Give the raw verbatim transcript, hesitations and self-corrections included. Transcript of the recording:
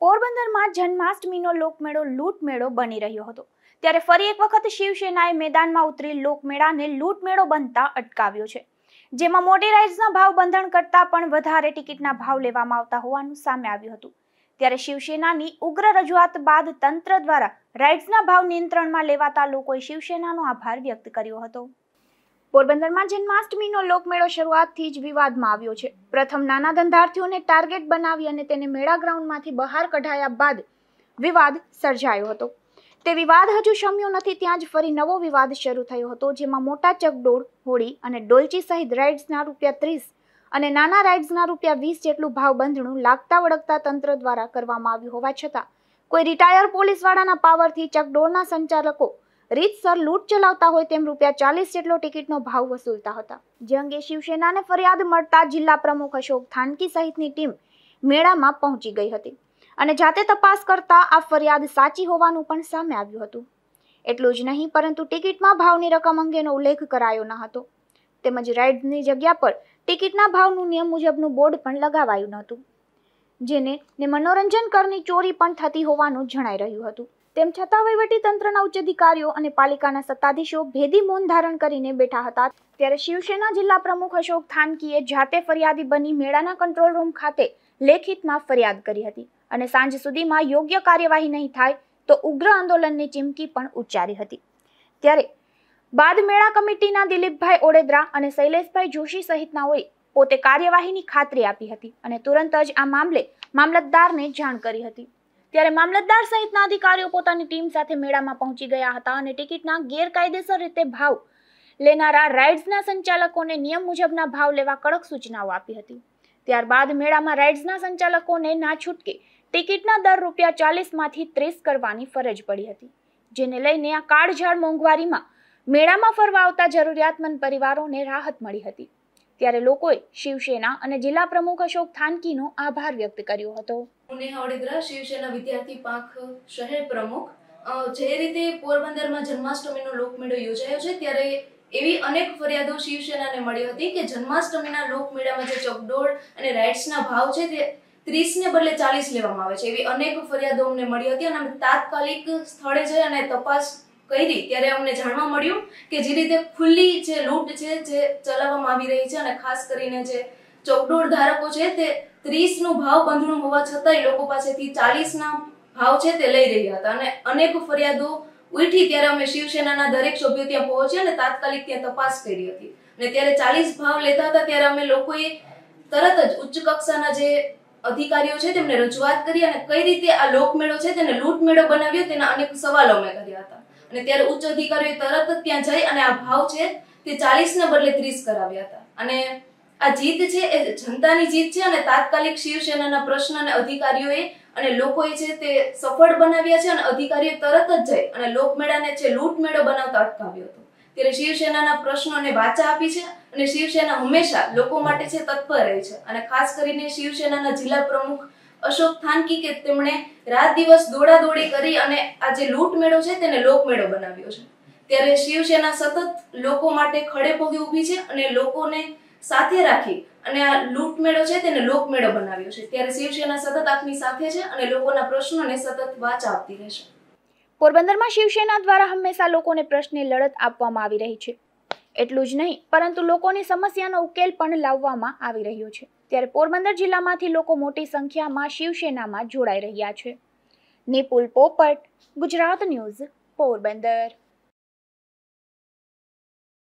પોરબંદરમાં જન્માષ્ટમીનો લોકમેળો લૂંટમેળો બની રહ્યો હતો ત્યારે ફરી એક વખત શિવસેનાએ મેદાનમાં ઉતરી લોકમેળાને લૂંટમેળો બનતા અટકાવ્યો છે, જેમાં મોટી રાઇડ્સના ભાવ બંધન કરતા પણ વધારે ટિકિટના ભાવ લેવામાં આવતા હોવાનું સામે આવ્યું હતું। ત્યારે શિવસેનાની ઉગ્ર રજૂઆત બાદ તંત્ર દ્વારા રાઇડ્સના ભાવ નિયંત્રણમાં લેવાતા લોકોએ શિવસેનાનો આભાર વ્યક્ત કર્યો હતો। પોરબંદરમાં જન્માષ્ટમીનો લોકમેળો શરૂઆતથી જ વિવાદમાં આવ્યો છે। પ્રથમ નાના ધંધાર્થીઓને ટાર્ગેટ બનાવી અને તેને મેળા ગ્રાઉન્ડમાંથી બહાર કઢાયા બાદ વિવાદ સર્જાયો હતો। તે વિવાદ હજુ શમ્યો નથી ત્યાં જ ફરી નવો વિવાદ શરૂ થયો હતો, જેમાં મોટા ચકડોળ, હોડી અને ડોલચી સહિત રાઇડ્સના રૂપિયા ત્રીસ અને નાના રાઇડ્સના રૂપિયા વીસ જેટલું ભાવ બંધણું લાગતા વળગતા તંત્ર દ્વારા કરવામાં આવ્યું હોવા છતાં કોઈ રિટાયર પોલીસવાળાના પાવરથી ચકડોળના સંચાલકો રીતસર લૂંટ ચલાવતા હોય તેમ રૂપિયા ચાલીસ જેટલો ટિકિટનો ભાવ વસૂલતા હતા, જે અંગે શિવસેનાને ફરિયાદ મળતા જિલ્લા પ્રમુખ અશોક થાનકી સહિતની ટીમ મેળામાં પહોંચી ગઈ હતી અને જાતે તપાસ કરતા આ ફરિયાદ સાચી હોવાનું પણ સામે આવ્યું હતું। એટલું જ નહીં પરંતુ ટિકિટમાં ભાવની રકમ અંગેનો ઉલ્લેખ કરાયો ન હતો, તેમજ રાઇડ્સની જગ્યા પર ટિકિટના ભાવનું નિયમ મુજબનું બોર્ડ પણ લગાવાયું ન હતું, જેને ને મનોરંજન કરની ચોરી પણ થતી હોવાનું જણાઈ રહ્યું હતું। તેમ છતાં વહીવટી તંત્રના ઉચ્ચ અધિકારીઓ અને પાલિકાના સત્તાધીશો ભેદી મૌન ધારણ કરીને બેઠા હતા। ત્યારે શિવસેના જિલ્લા પ્રમુખ અશોક થાનકીએ જાતે ફરિયાદી બની મેળાના કંટ્રોલ રૂમ ખાતે લેખિતમાં ફરિયાદ કરી હતી અને સાંજ સુધીમાં યોગ્ય કાર્યવાહી નહીં થાય તો ઉગ્ર આંદોલનની ચીમકી પણ ઉચ્ચારી હતી। ત્યારે બાદ મેળા કમિટીના દિલીપભાઈ ઓડેદરા અને શૈલેષભાઈ જોશી સહિતનાઓએ પોતે કાર્યવાહીની ખાતરી આપી હતી અને તુરંત જ આ મામલે મામલતદારને જાણ કરી હતી। ત્યારે મામલતદાર સહિતના અધિકારીઓ પોતાની ટીમ સાથે મેળામાં પહોંચી ગયા હતા અને ટિકિટના ગેરકાયદેસર રીતે ભાવ લેનારા રાઇડ્સના સંચાલકોને નિયમ મુજબના ભાવ લેવા કડક સૂચનાઓ આપી હતી। ત્યારબાદ મેળામાં રાઇડ્સના સંચાલકોને ના છૂટકે ટિકિટના દર રૂપિયા ચાલીસમાંથી ત્રીસ કરવાની ફરજ પડી હતી, જેને લઈને આ કાળઝાળ મોંઘવારીમાં મેળામાં ફરવા આવતા જરૂરિયાતમંદ પરિવારોને રાહત મળી હતી। ત્યારે લોકોએ શિવસેના અને જિલ્લા પ્રમુખ અશોક થાનકીનો આભાર વ્યક્ત કર્યો હતો। નેહા ઓડેદરા, શિવસેના વિદ્યાર્થી પાંખ શહેર પ્રમુખ। જે રીતે પોરબંદરમાં જન્માષ્ટમીનો લોકમેળો યોજાયો છે ત્યારે એવી અનેક ફરિયાદો શિવસેનાને મળી હતી કે જન્માષ્ટમીના લોકમેળામાં જે ચકડોળ અને રાઇડ્સના ભાવ છે તે ત્રીસ ને બદલે ચાલીસ લેવામાં આવે છે, એવી અનેક ફરિયાદો અમને મળી હતી અને અમે તાત્કાલિક સ્થળે જઈ અને તપાસ કરી ત્યારે અમને જાણવા મળ્યું કે જે રીતે ખુલ્લી જે લૂંટ છે જે ચલાવવામાં આવી રહી છે અને ખાસ કરીને જે ચકડોળ ધારકો છે તે ત્રીસ નું ભાવ બંધણું હોવા છતાંય લોકો પાસેથી ચાલીસ ના ભાવ છે તે લઈ રહ્યા હતા અને અનેક ફરિયાદો ઉઠી ત્યારે અમે શિવસેનાના દરેક સભ્યો ત્યાં પહોંચ્યા અને તાત્કાલિક ત્યાં તપાસ કરી હતી અને ત્યારે ચાલીસ ભાવ લેતા હતા ત્યારે અમે લોકોએ તરત જ ઉચ્ચ કક્ષાના જે અધિકારીઓ છે તેમને રજૂઆત કરી અને કઈ રીતે આ લોકમેળો છે તેને લૂંટમેળો બનાવ્યો તેના અનેક સવાલો અમે કર્યા હતા અને ત્યારે ઉચ્ચ અધિકારીઓએ તરત જ ત્યાં જઈ અને આ ભાવ છે તે ચાલીસ ને બદલે ત્રીસ કરાવ્યા હતા અને આ જીત છે એ જનતાની જીત છે અને તાત્કાલિક શિવસેનાના પ્રશ્ન અને અધિકારીઓએ અને લોકોએ છે તે સફળ બનાવ્યા છે અને અધિકારીઓ તરત જ જઈ અને લોકમેળાને છે લૂંટમેળો બનાવતા અટકાવ્યો હતો। ત્યારે શિવસેનાના પ્રશ્નોને વાચા આપી છે અને શિવસેના હંમેશા લોકો માટે છે તત્પર રહી છે અને ખાસ કરીને શિવસેનાના જિલ્લા પ્રમુખ અશોક થાનકી કે તેમણે રાત દિવસ દોડાદોડી કરી અને આ જે લૂંટમેળો છે તેને લોકમેળો બનાવ્યો છે। ત્યારે શિવસેના સતત લોકો માટે ખડે પગે ઊભી છે અને લોકોને સાથે રાખી અને આ લૂંટમેળો છે તેને લોકમેળો બનાવ્યો છે। ત્યારે શિવસેના સતત આપની સાથે છે અને લોકોના પ્રશ્નોને સતત વાચા આપતી રહેશે। પોરબંદરમાં શિવસેના દ્વારા હંમેશા લોકોને પ્રશ્ને લડત આપવામાં આવી રહી છે। એટલું જ નહીં પરંતુ લોકોની સમસ્યાનો ઉકેલ પણ લાવવામાં આવી રહ્યો છે। ત્યારે પોરબંદર જિલ્લામાંથી લોકો મોટી સંખ્યામાં શિવસેનામાં જોડાઈ રહ્યા છે। નિપુલ પોપટ, ગુજરાત ન્યૂઝ, પોરબંદર।